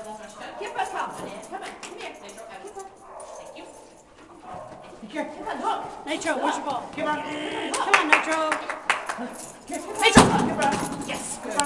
Keep us up, honey. Come on, come here, Nitro. Thank you. Come on, look. Nitro, where's your ball? Come on. Come on, Nitro. Come